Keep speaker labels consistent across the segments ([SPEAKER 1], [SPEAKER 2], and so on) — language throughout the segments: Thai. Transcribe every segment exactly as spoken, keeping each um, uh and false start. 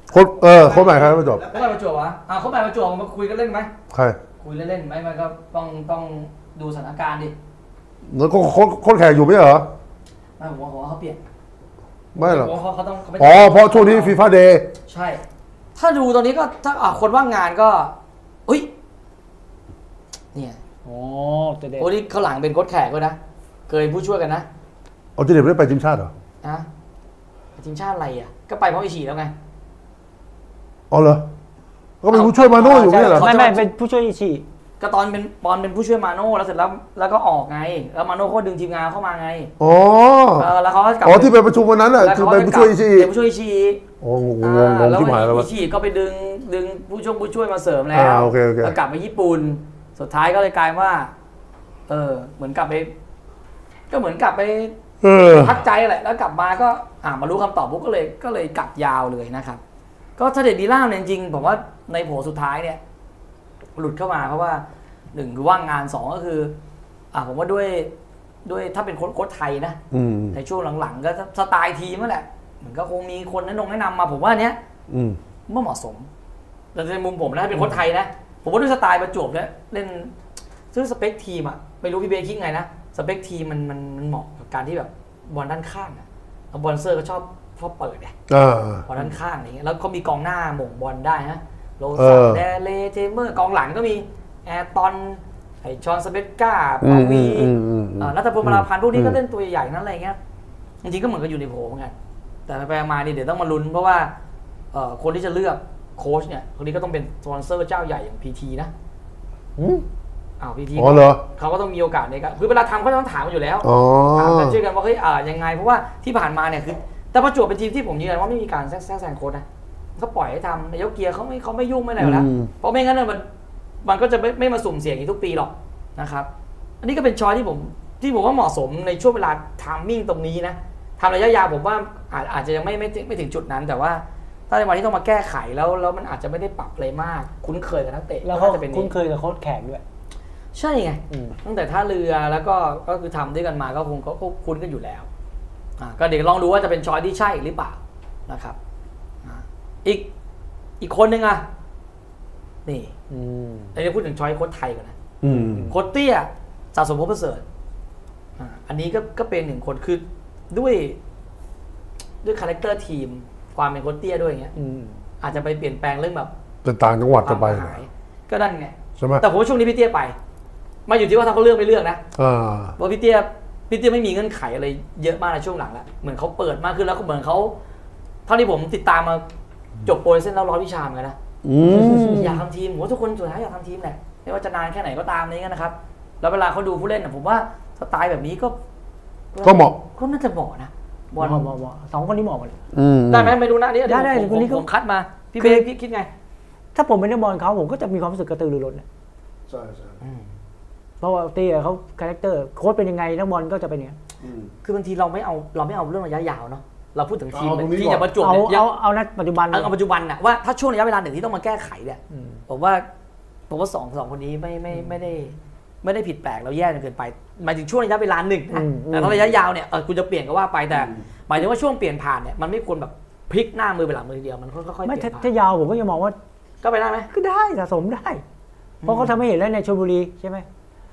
[SPEAKER 1] โค้ชเออโค้ชใหม่ใครประจวบ
[SPEAKER 2] โค้ชใหม่ประจวบวะอ่าโค้ชใหม่ประจวบมาคุยกันเล่นไหม
[SPEAKER 1] ใคร
[SPEAKER 2] คุยเล่นๆไหมมันก็ต้องต้องดูสถานการณ์ดิ
[SPEAKER 1] แล้วก็โค้ชโค้ชแขกอยู่ไม่เหรอ
[SPEAKER 2] ไม่ผมว่าเขาเปลี่ยน
[SPEAKER 1] ไม่หรอก
[SPEAKER 2] เขาเขาต้อง
[SPEAKER 1] อ๋อเพราะช่วงนี้ฟีฟ่าเดย์
[SPEAKER 2] ใช่ถ้าดูตอนนี้ก็ถ้าคนว่างงานก็เฮ้ยเนี่ย
[SPEAKER 3] โอ้เจเด
[SPEAKER 2] โอ้นี่เขาหลังเป็นโค้ชแขกด้วยนะเคยผู้ช่วยกันนะ
[SPEAKER 1] อ๋อเจเดไม่ได้ไปทีมชาติเหรอ
[SPEAKER 2] นะทีมชาติอะไรอ่ะก็ไปเพราะอิชิแล้วไง
[SPEAKER 1] อ๋อเหรอก็เป็นผู้ช่วยมาโน่อยู่ไม่เหรอ
[SPEAKER 3] ไม่ไม่เป็นผู้ช่วยอิชิ
[SPEAKER 2] ก็ตอนเป็นตอนเป็นผู้ช่วยมาโน่แล้วเสร็จแล้วแล้วก็ออกไงแล้วมาโน่เขาดึงทีมงานเข้ามาไง
[SPEAKER 1] อ๋อ
[SPEAKER 2] เออแล้วเขาก็กลับ
[SPEAKER 1] อ๋อที่ไปประชุมวันนั้นแหละคือไปผู้ช่วยอิชิ
[SPEAKER 2] เป็นผู้ช่วยอิชิ
[SPEAKER 1] โอ้งงงงงที่หมายแล้ว
[SPEAKER 2] อิชิก็ไปดึงดึงผู้ช่วยผู้ช่วยมาเสริมแล้วแล้วกลับไปญี่ปุ่นสุดท้ายก็เลยกลายว่าเออเหมือนกลับไปก็เหมือนกลับไปพักใจแหละแล้วกลับมาก็อ่ามารู้คำตอบปุ๊บก็เลยก็เลยกลับยาวเลยนะครับก็ถ้าเด็ดดีล่ามเนี่ยจริงผมว่าในโผสุดท้ายเนี่ยหลุดเข้ามาเพราะว่าหนึ่งคือว่างงานสองก็คืออ่าผมว่าด้วยด้วยถ้าเป็นโค้ชไทยนะในช่วงหลังๆก็สไตล์ทีมนั่นแหละเหมือนก็คงมีคนแนะนำแนะนำมาผมว่าเนี้ยไม่เหมาะสมแต่ในมุมผมนะเป็นโค้ชไทยนะผมว่าด้วยสไตล์ประจวบเนี่ยเล่นซึ่งสเปคทีมอ่ะไม่รู้พี่เบย์คิดไงนะสเปคทีมมันมันมันเหมาะกับการที่แบบบอลด้านข้างอ่ะบอลเซอร์ก็ชอบชอบเปิดไงบอลด้านข้างอะไรเงี้ยแล้วเขามีกองหน้าหม่งบอลได้นะโรซันเดเลเจเมอร์กองหลังก็มีแอร์ตอนไอชอนสเปกก้าปาวีรัตพลมาลาพันธ์พวกนี้ก็เล่นตัวใหญ่นั่นอะไรเงี้ยจริงๆก็เหมือนกับอยู่ในโผล่เหมือนกันแต่ไปมานี่เดี๋ยวต้องมาลุ้นเพราะว่าคนที่จะเลือกโค้ชเนี่ยคนนี้ก็ต้องเป็นสปอนเซอร์เจ้าใหญ่อย่าง พี ที นะอ้าว พี ที เขาก็ต้องมีโอกาสในการคือเวลาทำเขาต้องถามกันอยู่แล้วถามกันช่วยกันว่าเฮ้ยอ่ายังไงเพราะว่าที่ผ่านมาเนี่ยคือแต่ประจวบเป็นทีมที่ผมยืนยันว่าไม่มีการแทรกแซงโค้ชนะเขาปล่อยให้ทำนายกเกียร์เขาไม่เขาไม่ยุ่งไม่อะไรแล้วเพราะไม่งั้นเนี่ยมันมันก็จะไม่ไม่มาสุ่มเสี่ยงอย่างทุกปีหรอกนะครับอันนี้ก็เป็นช้อยที่ผมที่ผมว่าเหมาะสมในช่วงเวลาไทมิ่งตรงนี้นะทำระยะยาวผมว่าอาจอาจจะยังไม่ไม่ไม่ถึงจุดนั้นแต่ว่าถ้าในวันที่ต้องมาแก้ไขแล้วแล้วมันอาจจะไม่ได้ปรับอะไรมากคุ้นเคยกับนักเตะ
[SPEAKER 3] แล้วเขาคุ้นเคยกับโค้ชแขกด้วย
[SPEAKER 2] ใช่ไงตั้งแต่ท่าเรือแล้วก็ก็คือทำด้วยกันมาก็คงก็คุ้นกันอยู่แล้วอ่าก็เดี๋ยวลองดูว่าจะเป็นช้อยที่ใช่หรือเปล่านะครับอีกอีกคนนึงอ่ะนี่เราจะพูดถึงช้อยโค้ชไทยก่อนนะโค้ชเตี้ยสะสมพบประเสริฐอันนี้ก็ก็เป็นหนึ่งคนคือด้วยด้วยคาแรคเตอร์ทีมความเป็นโค้ชเตี้ยด้วยอย่างเงี้ยอาจจะไปเปลี่ยนแปลงเรื่องแบบ
[SPEAKER 1] เป็นต่างจังหวัดจะไป
[SPEAKER 2] ก็นั่นไงแต่ผมว่าช่วงนี้พี่เตี้ยไปมาอยู่ที่ว่าถ้าเขาเลือกไม่เลือกนะเพราะพี่เตี้ยพี่เตี้ยไม่มีเงื่อนไขอะไรเยอะมากในช่วงหลังแล้วเหมือนเขาเปิดมากขึ้นแล้วก็เหมือนเขาเท่าที่ผมติดตามมาจบโปรเซนแล้วร้อยวิชาเหมือนกันนะอยากทำทีมผมว่าทุกคนสุดท้ายอยากทำทีมแหละไม่ว่าจะนานแค่ไหนก็ตามนี้กันนะครับแล้วเวลาเขาดูผู้เล่นผมว่าสไตล์แบบนี้ก็
[SPEAKER 1] ก็เหมาะ
[SPEAKER 2] ก็น่าจะเหมาะนะ
[SPEAKER 3] บอลเหมาะสองคนนี้เหมาะกัน
[SPEAKER 2] ได้ไหมไม่รู้นะนี่
[SPEAKER 3] ได้ได้คนนี้
[SPEAKER 2] ผมคัดมาพี่เบย์พี่คิดไง
[SPEAKER 3] ถ้าผมเป็นนักบอลเขาผมก็จะมีความรู้สึกกระตือรือร้นนะ
[SPEAKER 1] ใช่ใช่
[SPEAKER 3] เพราะว่าเตี้ยเขาคาแรคเตอร์โค้ชเป็นยังไงนักบอลก็จะเป็นอย่างนี้
[SPEAKER 2] คือบางทีเราไม่เอาเราไม่เอาเรื่องระยะยาวเนาะเราพูดถึงทีมที่จะประจวบ
[SPEAKER 3] เนี่ยเอาเอาณปัจจุบัน
[SPEAKER 2] เอาปัจจุบันนะว่าถ้าช่วงระยะเวลาหนึ่งที่ต้องมาแก้ไขเนี่ยผมว่าผมว่าสองสองคนนี้ไม่ไม่ไม่ได้ไม่ได้ผิดแปลกแล้วแย่จนเกินไปหมายถึงช่วงระยะเวลาหนึ่งนะแต่ถ้าระยะยาวเนี่ยเออคุณจะเปลี่ยนก็ว่าไปแต่หมายถึงว่าช่วงเปลี่ยนผ่านเนี่ยมันไม่ควรแบบพลิกหน้ามือไปหลังมือเดียวมันค่อยๆเปลี่ยน
[SPEAKER 3] ไม่ถ้ายาวผมก็ยังมองว่า
[SPEAKER 2] ก็ไปได้ไหม
[SPEAKER 3] ก็ได้สะสมได้เพราะเขาทำให้เห็นแล้วในชลบุรีใช่ไหม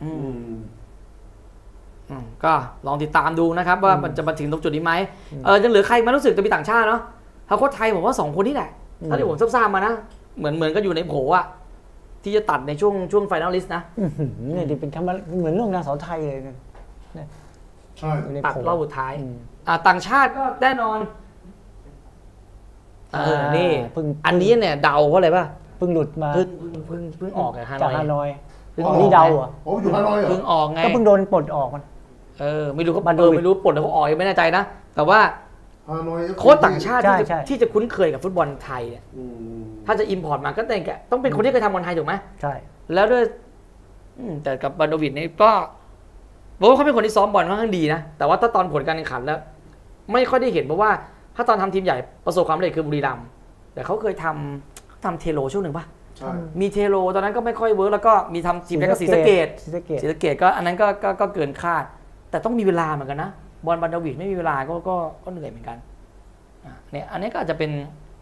[SPEAKER 2] ก็ลองติดตามดูนะครับว่ามันจะมาถึงตรงจุดนี้ไหมเออยังเหลือใครมารู้สึกจะมีต่างชาติเนาะถ้าโค้ชไทยผมว่าสองคนนี้แหละถ้าที่ผมทราบมานะเหมือนเหมือนก็อยู่ในโผอะที่จะตัดในช่วงช่วงไฟนอลลิสต์นะ
[SPEAKER 3] เนี่ยดิเป็นคำว่าเหมือนเรื่องนางสาวไทยเลยเนี่ย
[SPEAKER 1] ใช่
[SPEAKER 2] ตัดรอบสุดท้ายอ่าต่างชาติก็แน่นอนเออนี่อันนี้เนี่ยเดาเพราะอะไรป่ะ
[SPEAKER 3] เพิ่งหลุดมา
[SPEAKER 2] เพิ่งเพิ่งเพิ่งออก
[SPEAKER 3] จากฮานอยเพิ่งนี่เดาอ่ะ
[SPEAKER 1] โอ้อยู่ฮานอยเหรอ
[SPEAKER 2] เพิ่งออกไง
[SPEAKER 3] ก็เพิ่งโดนปลดออกมัน
[SPEAKER 2] เออไม่รู้เขาเออไม่รู้ปลดแล้วเขาออกยังไม่แน่ใจนะแต่ว่าโค้ชต่างชาติที่จะที่จะคุ้นเคยกับฟุตบอลไทยเนี่ยถ้าจะอิมพอร์ตมาก็แต่ต้องเป็นคนที่เคยทำบอลไทยถูกไหม
[SPEAKER 3] ใช่
[SPEAKER 2] แล้วด้วยแต่กับบาโนวิชนี่ก็บอกว่าเขาเป็นคนที่ซ้อมบอลค่อนข้างดีนะแต่ว่าถ้าตอนผลการแข่งขันแล้วไม่ค่อยได้เห็นเพราะว่าถ้าตอนทำทีมใหญ่ประสบความสำเร็จคือบุรีรัมย์แต่เขาเคยทำทำเทโลช่วงหนึ่งป่ะมีเทโลตอนนั้นก็ไม่ค่อยเวิร์กแล้วก็มีทำทีมแรกก็ศรีสะเกษศรีสะเกษก็อันนั้นก็ก็เกินคาดแต่ต้องมีเวลาเหมือนกันนะบอลบาโนวิชไม่มีเวลาก็ก็ก็เหนื่อยเหมือนกันเนี่ยอันนี้ก็อาจจะเป็น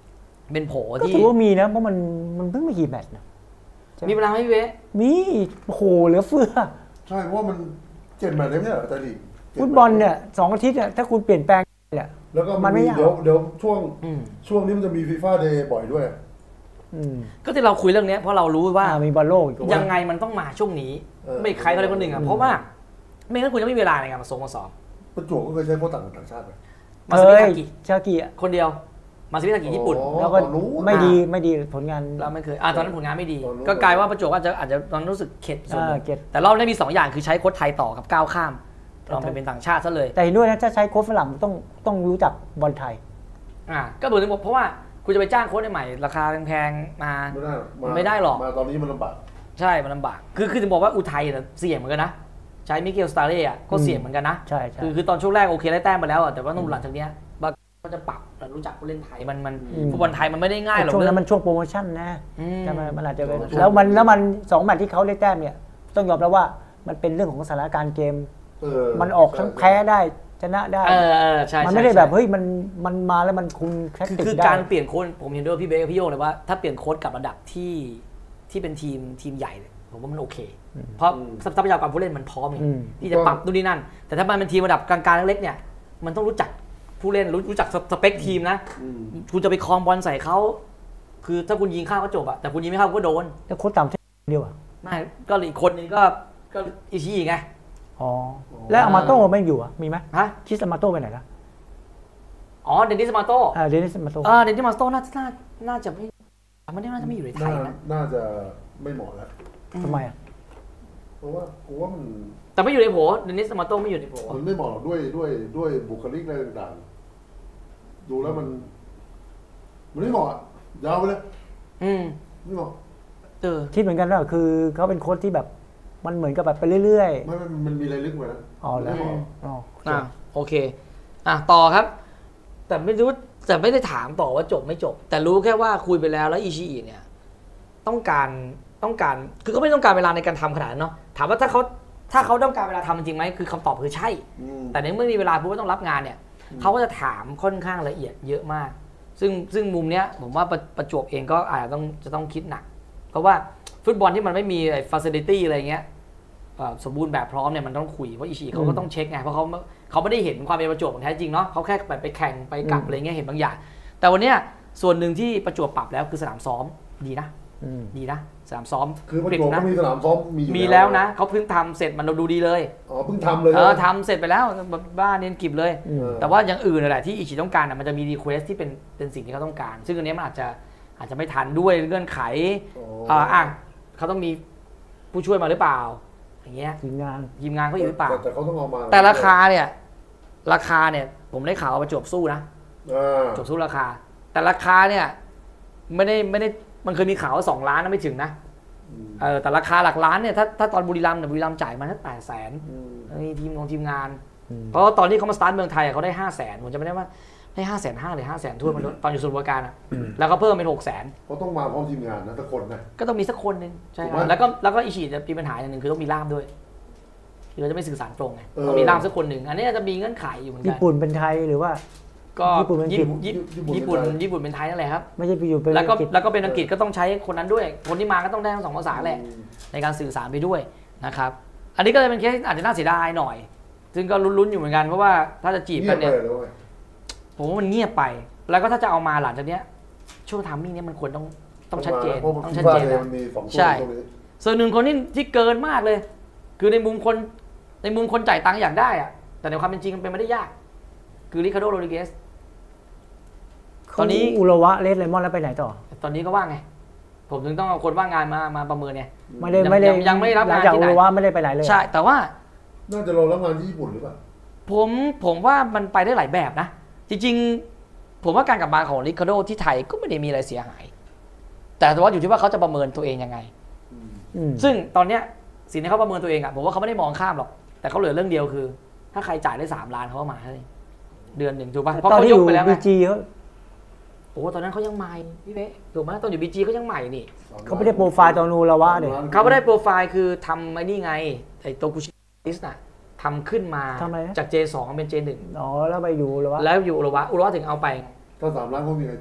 [SPEAKER 2] เป็นโผ
[SPEAKER 3] ก็
[SPEAKER 2] ที่
[SPEAKER 3] ถือว่ามีนะเพราะมันมันเพิ่งไม่กี่แมตช์นะ
[SPEAKER 2] มีเวลาไหมพี่เว้
[SPEAKER 3] มีโอ้โหเหลือเฟือ
[SPEAKER 1] ใช่เพราะว่ามันเจ็ดแมตช์ได้ไม่ใช่เหรอแต่ลีก
[SPEAKER 3] ฟุตบอลเนี่ยสองอาทิตย์เนี่ยถ้าคุณเปลี่ยนแปลงเนี่ย
[SPEAKER 1] แล้วก็มันมีเดี๋ยวเดี๋ยวช่วงช่วงนี้มันจะมีฟีฟ่าเดย์บ่อยด้วย
[SPEAKER 2] ก็ที่เราคุยเรื่องนี้เพราะเรารู้ว่า
[SPEAKER 3] มีบอลโลก
[SPEAKER 2] ยังไงมันต้องมาช่วงนี้ไม่ใครก็ได้คนหนึ่งอ่ะเพราะว่าไม่งั้นคุณจะไม่มีเวลาในการมาส่งมาสอบ
[SPEAKER 1] ประจวบก็เคยใช้โค้ชต่างต่างชาติไป
[SPEAKER 2] มาซิมิทากิ
[SPEAKER 3] ชากิ
[SPEAKER 2] คนเดียวมาซิมิทากิญี่ปุ่น
[SPEAKER 3] แล้วก็ไม่ดีไม่ดีผลงาน
[SPEAKER 2] เราไม่เคยอ่าตอนนั้นผลงานไม่ดีก็กลายว่าประจวบอาจจะอาจจะตอนรู้สึกเข็ดส่วนแต่รอบนี้มีสองอย่างคือใช้โค้ชไทยต่อกับก้าวข้ามลองไปเป็นต่างชาติซะเลย
[SPEAKER 3] แต่ด้วยนะถ้าใช้โค้ชฝรั่งต้องต้องรู้จักบอลไทย
[SPEAKER 2] อ่าก็เหมือนเพราะว่าคุณจะไปจ้างโค้ชใหม่ราคาแพงๆมาไม่ได้หรอก
[SPEAKER 1] มาตอนนี้มันลำบาก
[SPEAKER 2] ใช่มันลำบากคือคือจะบอกว่าอุทัยเสี่ยงเหมือนกันนะใช้มิเกลสตาร์เล่ก็เสี่ยงเหมือนกันนะ
[SPEAKER 3] ใช่
[SPEAKER 2] คือคือตอนช่วงแรกโอเคได้แต้มมาแล้วแต่ว่าต้องหลังจากนี้ก็จะปรับรู้จักผู้เล่นไทยมันมันฟุตบอลไทยมันไม่ได้ง่ายหรอก
[SPEAKER 3] ช่วงนั้นมันช่วงโปรโมชั่นนะแต่มันอาจจะเป็นแล้วมันแล้วมันสองแมตช์ที่เขาได้แต้มเนี่ยต้องยอมรับว่ามันเป็นเรื่องของสถานการณ์เกมมันออกทั้งแพ้ได้ชนะได้มันไม่ได้แบบเฮ้ยมันมันมาแล้วมันคุมแท็กติกได้
[SPEAKER 2] คือการเปลี่ยนโค้ชผมเห็นด้วยพี่เบคพี่โยงเลยว่าถ้าเปลี่ยนโค้ชกับระดับที่ที่เป็นทีมทีมใหญ่ผมว่ามันโอเคเพราะทรัพยากรผู้เล่นมันพร้อมที่จะปรับนู่นนี่นั่นแต่ถ้ามันเป็นทีมระดับกลางๆเล็กๆเนี่ยมันต้องรู้จักผู้เล่นรู้จักสเปคทีมนะคุณจะไปคลองบอลใส่เขาคือถ้าคุณยิงเข้าก็จบอะแต่คุณยิงไม่เข้าก็โดน
[SPEAKER 3] แล้วโค้ชต่ำเดียวอะ
[SPEAKER 2] ไม่ก็อีกคนนึงก็ก็อิชิไง
[SPEAKER 3] อ๋อแล้วอามาโต้ไม่อยู่อ่ะมีไหม
[SPEAKER 2] ฮะ
[SPEAKER 3] คิสอามาโต้ไปไหนละ
[SPEAKER 2] อ๋อเดนิสมาโต้
[SPEAKER 3] อ่าเดนิสมาโต้
[SPEAKER 2] อ่าเดนิสมาโต้น่าน่าน่าจะไม่มันน่าจะไม่อยู่ในไทยนะ
[SPEAKER 1] น่าจะไม่เหมาะแล้ว
[SPEAKER 3] ทำไมอ่ะ
[SPEAKER 1] เพราะว่ากูว่ามัน
[SPEAKER 2] แต่ไม่อยู่ในโผเดนิสมาโต้ไม่อยู่ในโผ
[SPEAKER 1] มันไม่เหมาะหรอกด้วยด้วยด้วยบุคลิกอะไรต่างๆดูแล้วมันมันไม่เหมาะยาวไปเลย
[SPEAKER 2] อืม
[SPEAKER 1] ไม่เหมาะ
[SPEAKER 2] เออ
[SPEAKER 3] คิดเหมือนกันว่าคือเขาเป็นโค้ชที่แบบมันเหมือนกับแบบไปเรื่อย
[SPEAKER 1] ๆไม่มันมีอะไรลึกกว่านั้น
[SPEAKER 3] อ๋อแล้ว
[SPEAKER 2] อ๋ออ่าโอเคอ่ะต่อครับแต่ไม่รู้แต่ไม่ได้ถามต่อว่าจบไม่จบแต่รู้แค่ว่าคุยไปแล้วแล้วอิชิอิเนี่ยต้องการต้องการคือเขาไม่ต้องการเวลาในการทำขนาดนั้นเนาะถามว่าถ้าเขาถ้าเขาต้องการเวลาทำจริงไหมคือคำตอบคือใช่แต่ในเมื่อมีเวลาพูดว่าต้องรับงานเนี่ยเขาก็จะถามค่อนข้างละเอียดเยอะมากซึ่งซึ่งมุมเนี้ยผมว่าประจวบเองก็อาจจะต้องจะต้องคิดหนักเพราะว่าฟุตบอลที่มันไม่มีไอ้ฟาซิลิตี้อะไรเงี้ยสมบูรณ์แบบพร้อมเนี่ยมันต้องคุยเพราะอิชิเขาก็ต้องเช็คไงเพราะเขาเขาไม่ได้เห็นความเป็นประจวบของแท้จริงเนาะเขาแค่แบบไปแข่งไปกลับอะไรเงี้ยเห็นบางอย่างแต่วันเนี้ยส่วนหนึ่งที่ประจวบปรับแล้วคือสนามซ้อมดีนะดีนะสนามซ้อม
[SPEAKER 1] คือประจวบก็มีสนามซ้อมมี
[SPEAKER 2] มีแล้วนะเขาเพิ่งทำเสร็จมันดูดีเลย
[SPEAKER 1] อ๋อเพิ่งทำเลย
[SPEAKER 2] เออทำเสร็จไปแล้วบ้านเน้นกิบเลยแต่ว่าอย่างอื่นอะไรที่อิชิต้องการมันจะมีรีเควสที่เป็นเป็นสิ่งที่เขาต้องการซึ่งอันนี้มันอาจจะอาจจะไม่ทันด้วยเงื่อนไขอ่าเขาต้องมีผู้ช่วยมาหรือเปล่าอย่างเงี้ย
[SPEAKER 3] ทีมงาน
[SPEAKER 2] ทีมงานเขาอยู่หรือเปล่า
[SPEAKER 1] แต่เขาต้องเอามา
[SPEAKER 2] แต่ราคาเนี่ยราคาเนี่ยผมได้ข่าวประจวบสู้นะประจวบสู้ราคาแต่ราคาเนี่ยไม่ได้ไม่ได้มันเคยมีข่าวว่าสองล้านนะไม่ถึงนะเออแต่ราคาหลักล้านเนี่ยถ้าถ้าตอนบุรีรัมย์เนี่ยบุรีรัมย์จ่ายมาแค่แปดแสนมีทีมของทีมงานเพราะตอนที่เขามาสตาร์ทเมืองไทยเขาได้ห้าแสนผมจะไม่ได้ว่าได้ห้าแสนห้าหรือห้าแสนทั่วมันตอนอยู่ส่วนบริการอ่ะแล้วก็เพิ่มเป็นหกแสน
[SPEAKER 1] เขาต้องมาพร้อมทีมงานนะทุกคนนะ
[SPEAKER 2] ก็ต้องมีสักคนนึงใช่แล้วก็แล้วก็อิชิจะมีปัญหาอย่างหนึ่งคือต้องมีล่ามด้วยคือจะไม่สื่อสารตรงไงต้องมีล่ามสักคนหนึ่งอันนี้จะมีเงื่อนไขอยู่เหมือนกัน
[SPEAKER 3] ญี่ปุ่นเป็นไทยหรือว่า
[SPEAKER 2] ก็ญี่ปุ่นญี่ปุ่นญี่ปุ่นญี่ปุ่นเป็นไทยนั่นแหละครับ
[SPEAKER 3] ไม่ใช่ไปอยู่เป็น
[SPEAKER 2] แล้วก็แล้วก็เป็นอังกฤษก็ต้องใช้คนนั้นด้วยคนที่มาก็ต้องได้ทั้งสองภาษาแหละในการสื่อสารไปด้วยนะครับอันนี้ก็เลยเป็นเคสอาจจะน่าเสียดายหน่อยซึ่งก็ลุ้นๆอยู่เหมือนกันเพราะว่าถ้าจะจีบกันเนี่ยผมว่ามันเงียบไปแล้วก็ถ้าจะเอามาหลังจากเนี้ยช่วงทามมิ่งนี้มันควรต้องต้องชัดเจนต้องชัดเจนนะใช่ส่วนหนึ่งคนที่ที่เกินมากเลยคือในมุมคนในมุมคนจ่ายตังค์อยากได้อะแต่ในความเป็นจริงมันเป็นไม่ได้ยากคือริคาร์โด โรดริเกส
[SPEAKER 3] ตอนนี้อุระวะเลสเลมอนแล้วไปไหนต่อ
[SPEAKER 2] ตอนนี้ก็ว่างไงผมถึงต้องเอาคนว่างงานมามาประเมินไง
[SPEAKER 3] ไม่ได้ไม่ได้
[SPEAKER 2] ยังไม่รับงานที่ไหน
[SPEAKER 3] อุระวะไม่ได้ไปไหนเลย
[SPEAKER 2] ใช่แต่ว่า
[SPEAKER 1] น่าจะรอรับงานที่ญี่ปุ่นหรือเปล่า
[SPEAKER 2] ผมผมว่ามันไปได้หลายแบบนะจริงๆผมว่าการกลับมาของริคาร์โดที่ไทยก็ไม่ได้มีอะไรเสียหายแต่ว่าอยู่ที่ว่าเขาจะประเมินตัวเองยังไงซึ่งตอนเนี้ยสิ่งที่เขาประเมินตัวเองอ่ะผมว่าเขาไม่ได้มองข้ามหรอกแต่เขาเหลือเรื่องเดียวคือถ้าใครจ่ายได้สามล้านเขาก็มาให้เดือนหนึ่งถูกป่ะเพราะเขายกไปแล้วไงโอ้ตอนนั้นเขายังใหม่พี่เป๊ะถูกไหมตอนอยู่บีจีเขายังใหม่นี่
[SPEAKER 3] เขาไม่ได้โปรไฟล์ตอนนูระวะเนี่ย
[SPEAKER 2] เขาไม่ได้โปรไฟล์คือทำไอ้นี่ไงไอ้โตกุชิลิสน่ะทำขึ้นมาจาก เจ สอง เป็น เจ หนึ่ง
[SPEAKER 3] อ๋อแล้วไปอยู่ระวะ
[SPEAKER 2] แล้วอยู่อุระวะอุระวะถึงเอาไป
[SPEAKER 1] ถ้าสามล้านเขามีใครจ้าง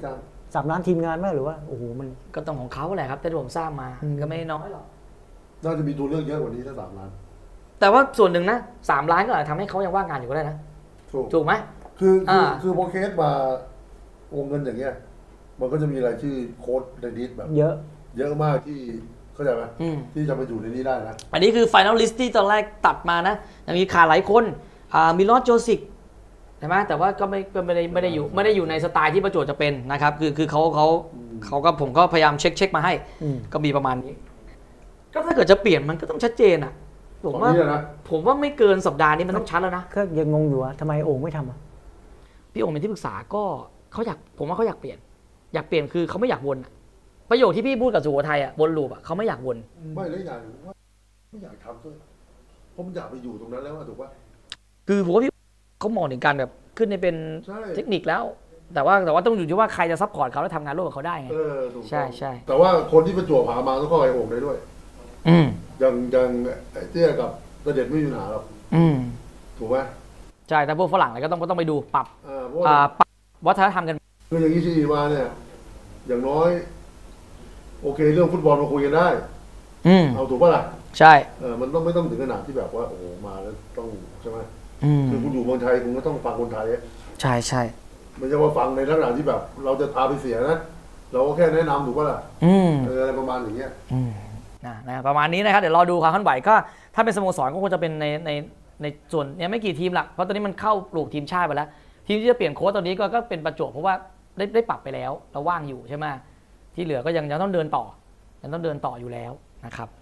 [SPEAKER 3] สามล้านทีมงานไหมหรือว่าโอ้โหมัน
[SPEAKER 2] ก็ต้องของเขาแหละครับแต่ผมทราบมาก็ไม่น้อยหรอก
[SPEAKER 1] น่าจะมีตัวเลือกเยอะกว่านี้ถ้าสามล้าน
[SPEAKER 2] แต่ว่าส่วนหนึ่งนะสามล้านก็อาจจะทำให้เขายังว่างงานอยู่ก็ได้นะถูกไหม
[SPEAKER 1] คือคือคือพอเคสมาวงเงินอย่างเงี้ยมันก็จะมีรายชื่อโค้ชในดิสแบบ
[SPEAKER 3] เยอะ
[SPEAKER 1] เยอะมากที่เข้าใจไหมที่จะมาอยู่ในนี้ได้นะ
[SPEAKER 2] อันนี้คือไฟนอลลิสต์ที่ตอนแรกตัดมานะยังมีขาดหลายคนอ่ามิลอสโจซิกใช่ไหมแต่ว่าก็ไม่ก็ไม่ได้ไม่ได้อยู่ไม่ได้อยู่ในสไตล์ที่ประจวบจะเป็นนะครับคือคือเขาเขาเขาก็ผมก็พยายามเช็คเช็คมาให้ก็มีประมาณนี้ก็ถ้าเกิดจะเปลี่ยนมันก็ต้องชัดเจนอ่ะผมว่าผมว่าไม่เกินสัปดาห์นี้มันต้องชัดแล้วนะ
[SPEAKER 3] ก็ยังงงอยู่ว่าทำไมโอ่งไม่ทำอ่ะ
[SPEAKER 2] พี่โอ่งเป็นที่ปรึกษาก็เขาอยากผมว่าเขาอยากเปลี่ยนอยากเปลี่ยนคือเขาไม่อยากวนประโยคที่พี่พูดกับสุโขทัยอ่ะวนลูปอ่ะเขาไม่อยากวน
[SPEAKER 1] ไม่แล้วอย่างว่าไม่อยากทำด้วยเพราะมันอยากไปอยู่ตรงนั้นแล้วถูกป่ะ
[SPEAKER 2] คือผมว่าพี่เขามองถึงการแบบขึ้นในเป็นเทคนิคแล้วแต่ว่าแต่ว่าต้องอยู่ที่ว่าใครจะซัพพอร์ตเขาและทำงานร่วมกับเขาได้ไงใช่ใช่
[SPEAKER 1] แต่ว่าคนที่ประจวบหามาต้องเข้าไอ้โอ่งได้ด้วย
[SPEAKER 2] อืม
[SPEAKER 1] ยังยังไอ้เตี้ยกับเสด็จไม่มีปัญหาหรอก
[SPEAKER 2] อืม
[SPEAKER 1] ถูกไหม
[SPEAKER 2] ใช่แต่พวกฝรั่งอะไรก็ต้องก็ต้องไปดูปรับอ่าปรับวัฒนธรรมกัน
[SPEAKER 1] คืออย่างนี้ที่มาเนี่ยอย่างน้อยโอเคเรื่องฟุตบอลมาคุยกันได้
[SPEAKER 2] อืม
[SPEAKER 1] เอาถูกป่ะล่ะ
[SPEAKER 2] ใช่
[SPEAKER 1] เออมันต้องไม่ต้องถึงขนาดที่แบบว่าโอ้โหมาแล้วต้องใช่ไหม
[SPEAKER 2] อืม
[SPEAKER 1] คือคุณอยู่เมืองไทยคุณก็ต้องฟังคนไทย
[SPEAKER 2] ใช่ใช่
[SPEAKER 1] ไม่ใช่ว่าฟังในลักษณะที่แบบเราจะพาไปเสียนะเราก็แค่แนะนำถูกป่ะล่ะ
[SPEAKER 2] อืม
[SPEAKER 1] อะไรประมาณอย่างเงี้ย
[SPEAKER 2] อืมนะนะประมาณนี้นะครับเดี๋ยวรอดูความเคลื่อนไหวก็ถ้าเป็นสโมสรก็คงจะเป็นในในในส่วนนี้ไม่กี่ทีมละเพราะตอนนี้มันเข้าปลูกทีมชาติไปแล้วทีมที่จะเปลี่ยนโค้ชตอนนี้ก็ก็เป็นประจวบเพราะว่าได้ได้ปรับไปแล้วเราว่างอยู่ใช่ไหมที่เหลือก็ยังยังต้องเดินต่อยังต้องเดินต่ออยู่แล้วนะครับ